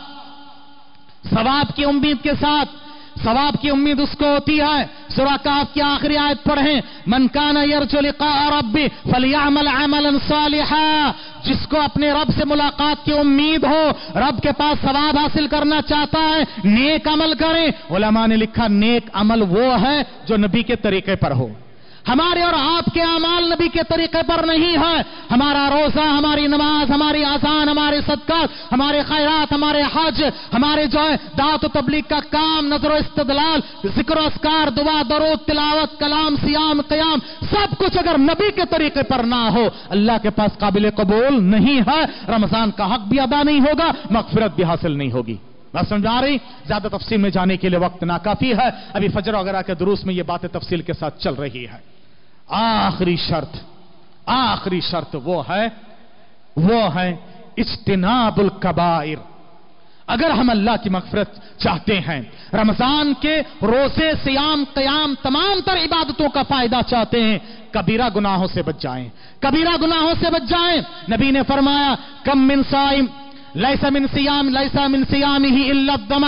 ثواب کی امید کے ساتھ. ثواب کی امید اس کو ہوتی ہے، سورہ کہف کی آخری آیت پڑھیں، من کان یرجو لقاء ربہ فلیعمل عملا صالحا. جس کو اپنے رب سے ملاقات کی امید ہو، رب کے پاس ثواب حاصل کرنا چاہتا ہے، نیک عمل کریں. علماء نے لکھا نیک عمل وہ ہے جو نبی کے طریقے پر ہو. ہمارے اور آپ کے اعمال نبی کے طریقے پر نہیں ہے. ہمارا روزہ، ہماری نماز، ہماری اذان، ہمارے صدقات، ہمارے خیرات، ہمارے حج، ہمارے جو ہے دعوت و تبلیغ کا کام، نظر و استدلال، ذکر و اذکار، دعا، درود، تلاوت، کلام، صیام، قیام، سب کچھ اگر نبی کے طریقے پر نہ ہو، اللہ کے پاس قابل قبول نہیں ہے. رمضان کا حق بھی ادا نہیں ہوگا، مغفرت بھی حاصل نہیں ہوگی. بات سمجھ آ رہی؟ زیادہ تفصیل میں جانے کے لیے وقت ناکافی ہے. ابھی فجر وغیرہ کے دروس میں یہ باتیں تفصیل کے ساتھ چل رہی ہے. آخری شرط وہ ہے اجتناب الکبائر. اگر ہم اللہ کی مغفرت چاہتے ہیں، رمضان کے روزے، صیام، قیام، تمام تر عبادتوں کا فائدہ چاہتے ہیں، کبیرہ گناہوں سے بچ جائیں. کبیرہ گناہوں سے بچ جائیں. نبی نے فرمایا کم من صائم لیس من صیامہ الا الظما.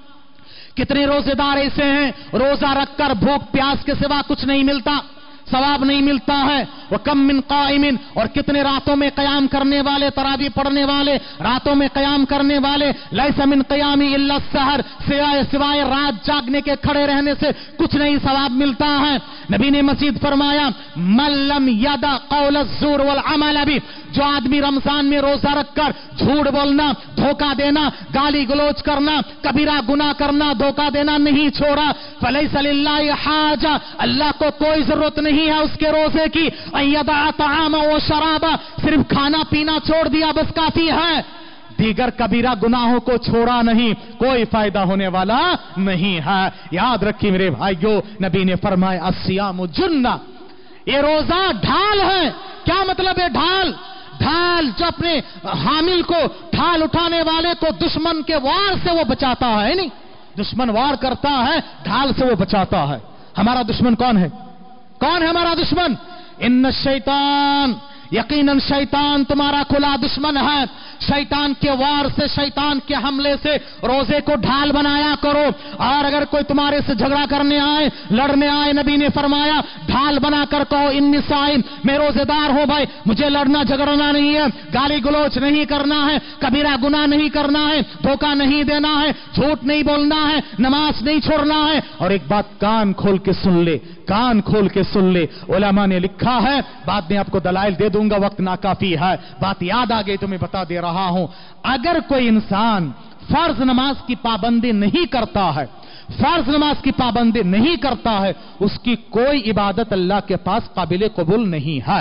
کتنے روزے دار ایسے ہیں روزہ رکھ کر بھوک پیاس کے سوا کچھ نہیں ملتا، ثواب نہیں ملتا ہے. وَكَم مِّن قَائِمٍ، اور کتنے راتوں میں قیام کرنے والے، تراویح پڑھنے والے، راتوں میں قیام کرنے والے، لَيْسَ مِن قِيَامِ إِلَّا السَّحَرُ، سوائے رات جاگنے کے، کھڑے رہنے سے کچھ نہیں ثواب ملتا ہے. نبی نے مزید فرمایا مَن لَّمْ يَدَعْ قَوْلَ الزُّورِ وَالْعَمَلَ بِهِ، جو آدمی رمضان میں روزہ رکھ کر جھوٹ بولنا، دھوکہ دینا، گالی گلوچ کرنا، کبیرہ گناہ کرنا، دھوکہ دینا نہیں چھوڑا، فَلَيْسَ لِلَّهِ حَاجَةٌ، اللہ کو کوئی ضرورت نہیں ہے اس کے روزے کی، أَن يَدَعَ طَعَامًا وَشَرَابًا، صرف کھانا پینا چھوڑ دیا بس کافی ہے. دیگر کبیرہ گناہوں کو چھوڑا نہیں، کوئی فائدہ ہونے والا نہیں ہے. یاد رکھیے میرے بھائیو، نبی نے فرمایا الصیام جنہ، یہ روزہ ڈھال ہے. کیا مطلب ہے ڈھال؟ ڈھال جو اپنے حامل کو، ڈھال اٹھانے والے کو دشمن کے وار سے وہ بچاتا ہے. نہیں، دشمن وار کرتا ہے، ڈھال سے وہ بچاتا ہے. ہمارا دشمن کون ہے؟ کون ہے ہمارا دشمن؟ ان الشیطان، یقیناً شیطان تمہارا کھلا دشمن ہے. شیطان کے وار سے، شیطان کے حملے سے روزے کو ڈھال بنایا کرو. اور اگر کوئی تمہارے سے جھگڑا کرنے آئے، لڑنے آئے، نبی نے فرمایا ڈھال بنا کر کہو انی صائم، میں روزے دار ہوں بھائی، مجھے لڑنا جھگڑنا نہیں ہے، گالی گلوچ نہیں کرنا ہے، کبیرہ گناہ نہیں کرنا ہے، دھوکہ نہیں دینا ہے، جھوٹ نہیں بولنا ہے، نماز نہیں چھوڑنا ہے. اور ایک بات کان کھول کے سن لے، کان کھول کے سن لے، علماء نے لکھا ہے، بعد میں آپ کو دلائل دے دوں گا، وقت ناکافی ہے، بات یاد آ گئی تو میں بتا دے رہا ہوں. اگر کوئی انسان فرض نماز کی پابندی نہیں کرتا ہے، فرض نماز کی پابندی نہیں کرتا ہے، اس کی کوئی عبادت اللہ کے پاس قابل قبول نہیں ہے.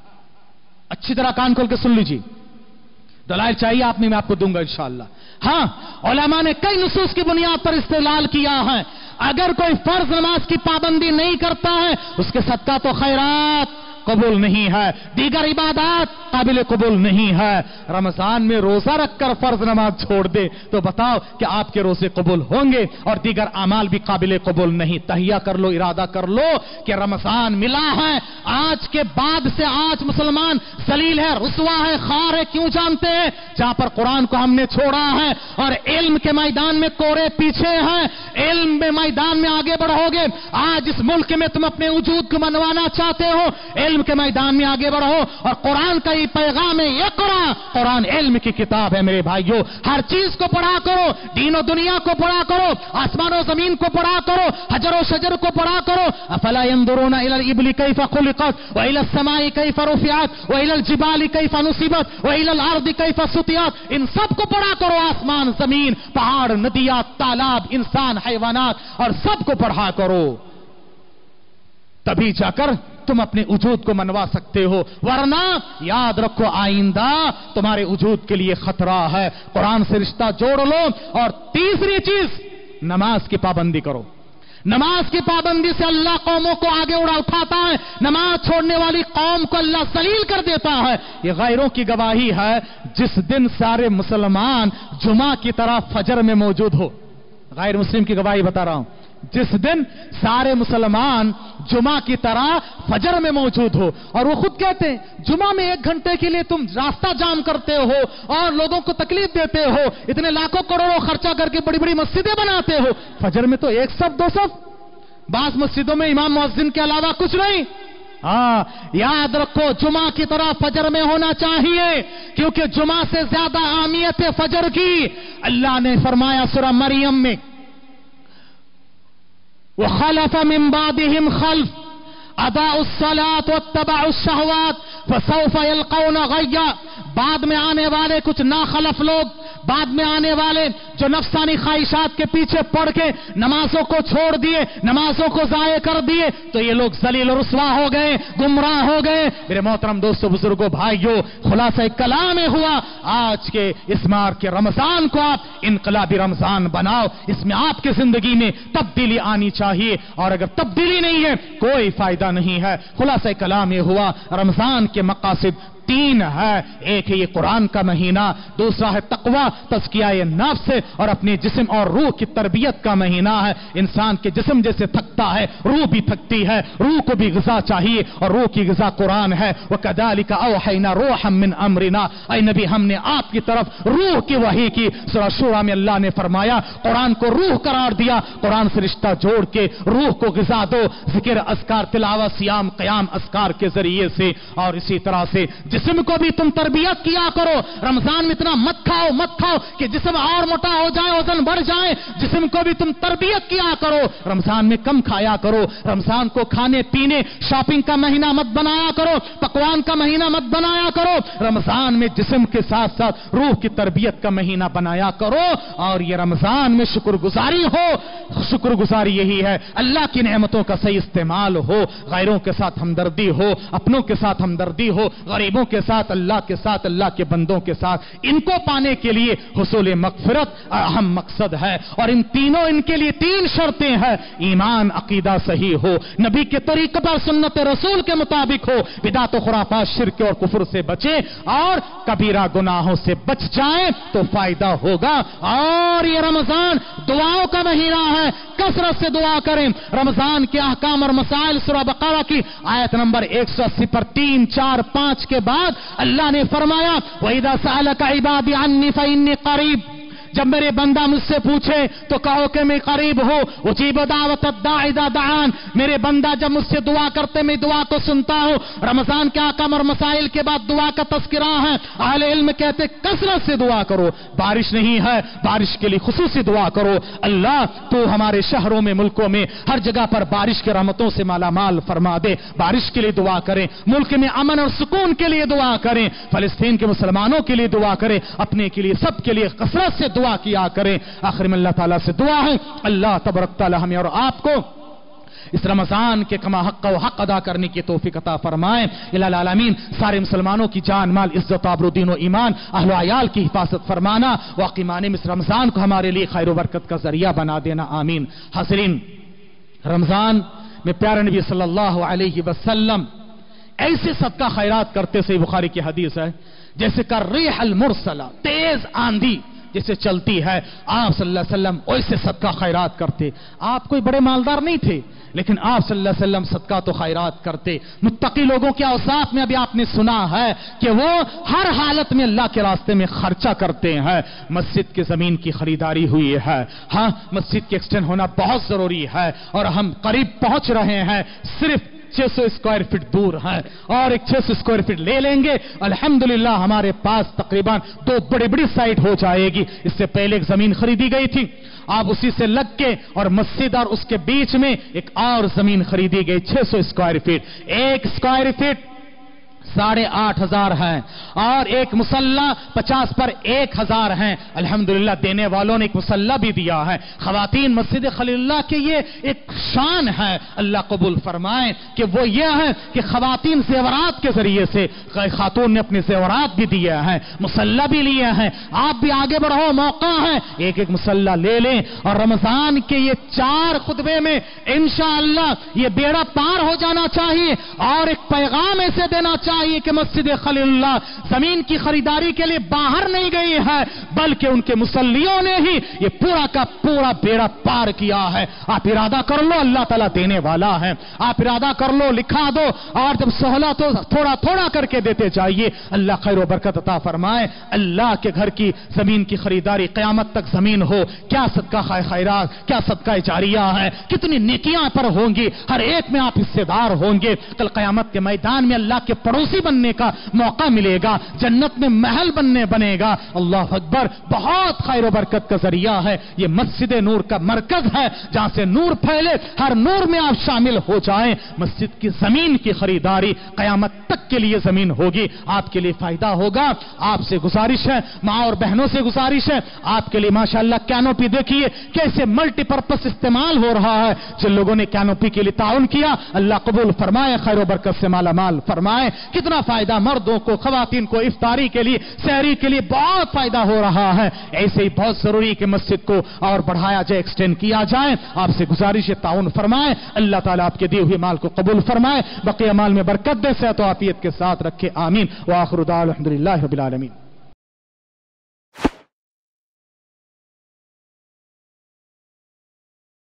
اچھی طرح کان کھول کے سن لیجیے، دلائل چاہیے آپ میں آپ کو دوں گا انشاءاللہ. ہاں، علماء نے کئی نصوص کی بنیاد پر استدلال کیا ہے، اگر کوئی فرض نماز کی پابندی نہیں کرتا ہے، اس کے صدقات و خیرات قبول نہیں ہے، دیگر عبادات قابل قبول نہیں ہے. رمضان میں روزہ رکھ کر فرض نماز چھوڑ دے تو بتاؤ کہ آپ کے روزے قبول ہوں گے، اور دیگر اعمال بھی قابل قبول نہیں. تہیہ کر لو، ارادہ کر لو کہ رمضان ملا ہے، آج کے بعد سے آج مسلمان ذلیل ہے، رسوا ہے، خوار ہے. کیوں جانتے ہیں؟ جہاں پر قرآن کو ہم نے چھوڑا ہے اور علم کے میدان میں کوڑے پیچھے ہیں، علم میں میدان میں آگے بڑھو گے. آج اس ملک میں تم اپنے وجود کو منوانا چاہتے ہو، علم کے میدان میں آگے بڑھو. اور قرآن کا یہ پیغام ہے، اقرا، قرآن علم کی کتاب ہے میرے بھائیو. ہر چیز کو پڑھا کرو، دین و دنیا کو پڑھا کرو، آسمان و زمین کو پڑھا کرو، حجر و شجر کو پڑھا کرو. افلا ينظرون الى الابل كيف خلقت والى السماء كيف رفعت والى الجبال كيف نصبت والى الارض كيف سطحت. ان سب کو پڑھا کرو، آسمان، زمین، پہاڑ، ندیاں، تالاب، انسان، حیوانات، اور سب کو پڑھا کرو. تبھی جا کر तुम अपने वजूद को मनवा सकते हो, वरना याद रखो आइंदा तुम्हारे वजूद के लिए खतरा है। कुरान से रिश्ता जोड़ लो। और तीसरी चीज, नमाज की पाबंदी करो। नमाज की पाबंदी से अल्लाह कौमों को आगे उठाता है, नमाज छोड़ने वाली कौम को अल्लाह जलील कर देता है। ये गैरों की गवाही है, जिस दिन सारे मुसलमान जुमा की तरह फजर में मौजूद हो, गैर मुस्लिम की गवाही बता रहा हूं, जिस दिन सारे मुसलमान जुमा की तरह फजर में मौजूद हो, और वो खुद कहते हैं जुमा में 1 घंटे के लिए तुम रास्ता जाम करते हो और लोगों को तकलीफ देते हो, इतने लाखों करोड़ों खर्चा करके बड़ी बड़ी मस्जिदें बनाते हो, फजर में तो 1 सफ 2 सफ, बास मस्जिदों में इमाम मुअज्जिन के अलावा कुछ नहीं। याद रखो जुमा की तरह फजर में होना चाहिए, क्योंकि जुमा से ज्यादा अहमियत है फजर की। अल्लाह ने फरमाया सूरह मरियम में, वखलफ मिन बादिहिम खल्फ अदाउस सलात वत्तबउस शहवात फसौफ यल्कौन गय्या। बाद में आने वाले कुछ नाखलफ लोग, बाद में आने वाले जो नफसानी ख्वाहिशात के पीछे पड़ के नमाजों को छोड़ दिए, नमाजों को जाये कर दिए, तो ये लोग जलील और रुस्वा हो गए, गुमराह हो गए। मेरे मोहतरम दोस्तों, बुजुर्गों, भाइयों, खुलासा कलाम में हुआ, आज के इस माह के रमजान को आप इनकलाबी रमजान बनाओ। इसमें आपकी जिंदगी में तब्दीली आनी चाहिए, और अगर तब्दीली नहीं है कोई फायदा नहीं है। खुलासा कलाम में हुआ, रमजान के मकासद 3 है। एक है ये कुरान का महीना, दूसरा है तकवा, तज़किया नफ्स, और अपने जिस्म और रूह की तरबियत का महीना है। इंसान के जिस्म जैसे थकता है, रूह भी थकती है, रूह को भी ग़िज़ा चाहिए, और रूह की ग़िज़ा कुरान है। वकज़ालिका औहयना रूहम मिन अमरिना, ऐ नबी हमने आपकी तरफ रूह की वही की। सूरह शूरा में अल्लाह ने फरमाया, कुरान को रूह करार दिया। कुरान से रिश्ता जोड़ के रूह को ग़िज़ा दो, ज़िक्र, अस्कार, तिलावत, सियाम, क़याम, अस्कार के जरिए से। और इसी तरह से जिस्म को भी तुम तरबियत किया करो। रमजान में इतना मत खाओ कि जिस्म और मोटा हो जाए, वजन बढ़ जाए। जिस्म को भी तुम तरबियत किया करो। रमजान में कम खाया करो। रमजान को खाने पीने शॉपिंग का महीना मत बनाया करो, पकवान का महीना मत बनाया करो। रमजान में जिस्म के साथ साथ रूह की तरबियत का महीना बनाया करो। और ये रमजान में शुक्रगुजारी हो। शुक्रगुजारी यही है, अल्लाह की नेमतों का सही इस्तेमाल हो, गैरों के साथ हमदर्दी हो, अपनों के साथ हमदर्दी हो, गरीबों के साथ, अल्लाह के साथ, अल्लाह के बंदों के साथ। इनको पाने के लिए हुसूल मग़फ़िरत अहम मकसद है। और इन तीनों, इनके लिए 3 शर्तें हैं। ईमान, अकीदा सही हो, नबी के तरीक़े पर सुन्नत रसूल के मुताबिक हो, बिदात, खुराफात, शिर्क और कुफ्र से बचे, और कबीरा गुनाहों से बच जाए तो फायदा होगा। और ये रमजान दुआओं का महीना है, कसरत से दुआ करें। रमजान के अहकाम और मसाइल सूरह बकरा की आयत नंबर 180 पर 3, 4, 5 के बाद अल्लाह ने फरमाया, वइज़ा सअलका इबादी अन्नी फइन्नी क़रीब, जब मेरे बंदा मुझसे पूछे तो कहो कि मैं करीब हूं। उजीब दावत दाई इज़ा दआन, मेरे बंदा जब मुझसे दुआ करते मैं दुआ को सुनता हूं। रमजान के अहकाम और मसाइल के बाद दुआ का तज़किरा है। अहले इल्म कहते कसरत से दुआ करो। बारिश नहीं है, बारिश के लिए खुसूसी दुआ करो। अल्लाह तो हमारे शहरों में, मुल्कों में हर जगह पर बारिश के रहमतों से मालामाल फरमा दे। बारिश के लिए दुआ करें, मुल्क में अमन और सुकून के लिए दुआ करें, फलस्तीन के मुसलमानों के लिए दुआ करें, अपने के लिए, सबके लिए कसरत से दुआ किया करें। आखिर में अल्लाह ताला से दुआ है, अल्लाह तबारक तआला हमें और आपको इस रमजान के कमा हक व हक अदा करने की तौफीक अता फरमाए। इलाल आलमीन सारे मुसलमानों की जान, माल, इज्जत, आबरू, दीन व ईमान, अहल अयाल की हिफाजत फरमाना। वाकई माने में इस रमजान को हमारे लिए खैर व बरकत का जरिया बना देना, आमीन। हाज़रीन, रमजान में प्यारे नबी सल्लल्लाहु अलैहि वसल्लम ऐसे सदका खैरात करते, सही बुखारी की हदीस है, जैसे कर रिह अल मुरसला, तेज आंधी जैसे चलती है, आप सल्लल्लाहु अलैहि वसल्लम वैसे सदका खैरात करते। आप कोई बड़े मालदार नहीं थे, लेकिन आप सल्लल्लाहु अलैहि वसल्लम सदका तो खैरात करते। मुत्तकी लोगों के औसाफ में अभी आपने सुना है कि वो हर हालत में अल्लाह के रास्ते में खर्चा करते हैं। मस्जिद की जमीन की खरीदारी हुई है, हाँ, मस्जिद की एक्सटेंड होना बहुत जरूरी है, और हम करीब पहुंच रहे हैं। सिर्फ 600 स्क्वायर फीट दूर है, और एक 600 स्क्वायर फीट ले लेंगे, अल्हम्दुलिल्लाह हमारे पास तकरीबन 2 बड़ी बड़ी साइट हो जाएगी। इससे पहले एक जमीन खरीदी गई थी, आप उसी से लग के, और मस्जिद और उसके बीच में एक और जमीन खरीदी गई 600 स्क्वायर फीट। 1 स्क्वायर फीट 8,500 ہیں اور ایک مسلح 50 پر 1,000 ہیں. الحمدللہ دینے والوں نے ایک مسلح بھی دیا ہے. خواتین مسجد خلیل اللہ کے یہ ایک شان ہے, اللہ قبول فرمائے کہ وہ یہ ہے کہ خواتین زیورات کے ذریعے سے, خاتون نے اپنے زیورات بھی دیے ہیں, مسلح بھی لیے ہیں. آپ بھی آگے بڑھو, موقع ہے, ایک ایک مسلح لے لیں اور رمضان کے یہ 4 خطبے میں انشاءاللہ یہ بیڑا پار ہو جانا چاہیے. اور ایک پیغام ایسے دینا چاہیے کہ مسجد خلیل اللہ زمین کی خریداری کے لیے باہر نہیں گئی ہے, بلکہ ان کے مسلیوں نے ہی یہ پورا کا پورا بیڑا پار کیا ہے. آپ ارادہ کر لو, اللہ تعالیٰ دینے والا ہے. آپ ارادہ کر لو, لکھا دو, اور جب سہولت ہو تھوڑا تھوڑا کر کے دیتے جائیے. اللہ خیر و برکت عطا فرمائے. اللہ کے گھر کی زمین کی خریداری قیامت تک زمین ہو. کیا صدقہ خیرات, کیا صدقہ جاریہ ہے, کتنی نیکیاں پر ہوں گی, ہر ایک میں آپ حصے دار ہوں گے. کل قیامت کے میدان میں اللہ کے پڑوسی بننے کا موقع ملے گا, جنت میں محل بنے گا. اللہ اکبر, بہت خیر و برکت کا ذریعہ ہے. یہ مسجد نور کا مرکز ہے جہاں سے نور پھیلے, ہر نور میں آپ شامل ہو جائیں. مسجد کی زمین کی خریداری قیامت تک کے لیے زمین ہوگی, آپ کے لیے فائدہ ہوگا. آپ سے گزارش ہے, ماں اور بہنوں سے گزارش ہے, آپ کے لیے ماشاءاللہ کینوپی دیکھیے کیسے ملٹی پرپس استعمال ہو رہا ہے. جن لوگوں نے کینوپی کے لیے تعاون کیا اللہ قبول فرمائے, خیر و برکت سے مالا مال فرمائے. کتنا فائدہ مردوں کو, خواتین کو افطاری کے لیے, سحری کے لیے بہت فائدہ ہو رہا ہے. ایسے ہی بہت ضروری کہ مسجد کو اور بڑھایا جائے, ایکسٹینڈ کیا جائے. آپ سے گزارش ہے تعاون فرمائے. اللہ تعالیٰ آپ کے دیے ہوئے مال کو قبول فرمائے, بقیہ مال میں برکت دے, صحت و عافیت کے ساتھ رکھے. آمین. وآخر دعوانا الحمدللہ رب العالمین.